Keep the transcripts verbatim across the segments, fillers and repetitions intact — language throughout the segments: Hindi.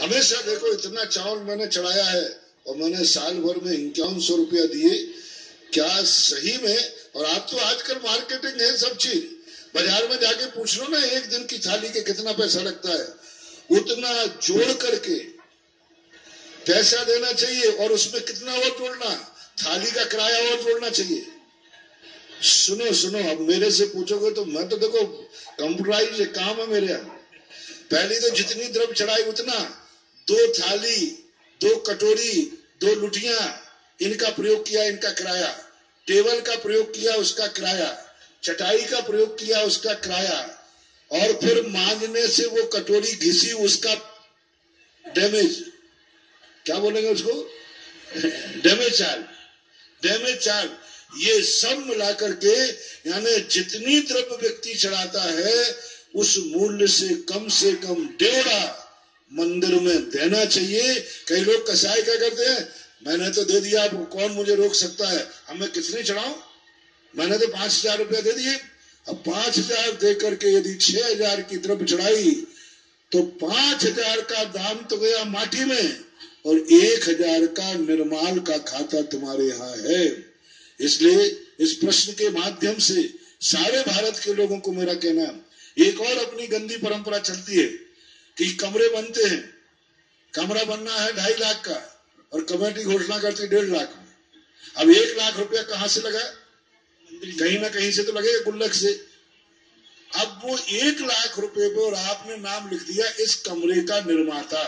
हमेशा देखो इतना चावल मैंने चढ़ाया है और मैंने साल भर में इक्यावन सौ रुपया दिए, क्या सही में? और आप तो आजकल मार्केटिंग है सब चीज, बाजार में जाके पूछ लो ना एक दिन की थाली के कितना पैसा लगता है, उतना जोड़ करके पैसा देना चाहिए। और उसमें कितना और जोड़ना, थाली का किराया और जोड़ना चाहिए। सुनो सुनो, अब मेरे से पूछोगे तो मैं तो देखो कंप्यूटराइज काम है मेरे यहाँ। पहले तो जितनी द्रव्य चढ़ाई उतना, दो थाली, दो कटोरी, दो लुटिया, इनका प्रयोग किया, इनका किराया। टेबल का प्रयोग किया, उसका किराया। चटाई का प्रयोग किया, उसका किराया। और फिर मांजने से वो कटोरी घिसी, उसका डैमेज, क्या बोलेंगे उसको, डैमेज चार्ज, डैमेज चार्ज। ये सब मिलाकर के यानी जितनी द्रव्य व्यक्ति चढ़ाता है उस मूल्य से कम से कम डेढ़ा मंदिर में देना चाहिए। कई लोग कसाई क्या करते हैं, मैंने तो दे दिया, अब कौन मुझे रोक सकता है, अब मैं कितने चढ़ाऊं, मैंने तो पांच हजार रुपया दे दिए। अब पांच हजार दे करके यदि छह हजार की द्रव्य चढ़ाई तो पांच हजार का दाम तो गया माटी में और एक हजार का निर्माल का खाता तुम्हारे यहाँ है। इसलिए इस प्रश्न के माध्यम से सारे भारत के लोगों को मेरा कहना, एक और अपनी गंदी परंपरा चलती है कि कमरे बनते हैं, कमरा बनना है ढाई लाख का और कमेटी घोषणा करती डेढ़ लाख में। अब एक लाख रुपया कहां से लगा, कहीं ना कहीं से तो लगेगा, गुल्लक से। अब वो एक लाख रुपए पर आपने नाम लिख दिया इस कमरे का निर्माता।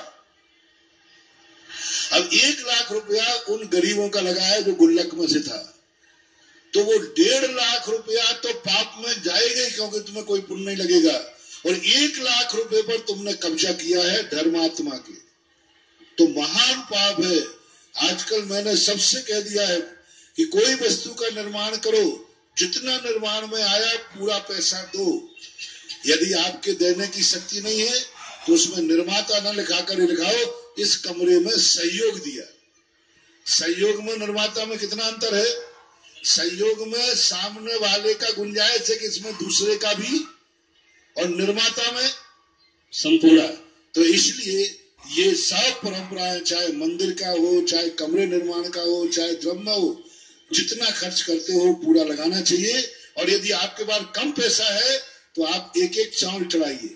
अब एक लाख रुपया उन गरीबों का लगा है जो गुल्लक में से था, तो वो डेढ़ लाख रुपया तो पाप में जाएगा ही, क्योंकि तुम्हें कोई पुण्य नहीं लगेगा। और एक लाख रुपए पर तुमने कब्जा किया है धर्मात्मा के, तो महान पाप है। आजकल मैंने सबसे कह दिया है कि कोई वस्तु का निर्माण करो, जितना निर्माण में आया पूरा पैसा दो। यदि आपके देने की शक्ति नहीं है तो उसमें निर्माता न लिखा कर लिखाओ इस कमरे में सहयोग दिया। सहयोग में निर्माता में कितना अंतर है? सहयोग में सामने वाले का गुंजाइश है कि इसमें दूसरे का भी, और निर्माता में संपूर्ण। तो इसलिए ये सब परंपराएं, चाहे मंदिर का हो, चाहे कमरे निर्माण का हो, चाहे द्रव्य हो, जितना खर्च करते हो पूरा लगाना चाहिए। और यदि आपके पास कम पैसा है तो आप एक एक चावल चढ़ाइए,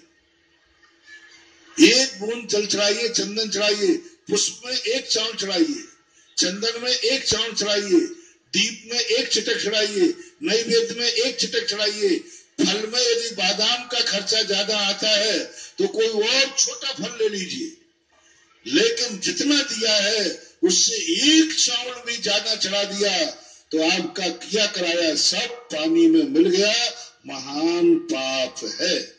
एक बूंद जल चढ़ाइए, चंदन चढ़ाइए, पुष्प में एक चावल चढ़ाइए, चंदन में एक चावल चढ़ाइए, दीप में एक चिटक चढ़ाइए, नैवेद्य में एक चिटक चढ़ाइए। फल में यदि बादाम का खर्चा ज्यादा आता है तो कोई और छोटा फल ले लीजिए, लेकिन जितना दिया है उससे एक चावल भी ज्यादा चढ़ा दिया तो आपका किया कराया सब पानी में मिल गया, महान पाप है।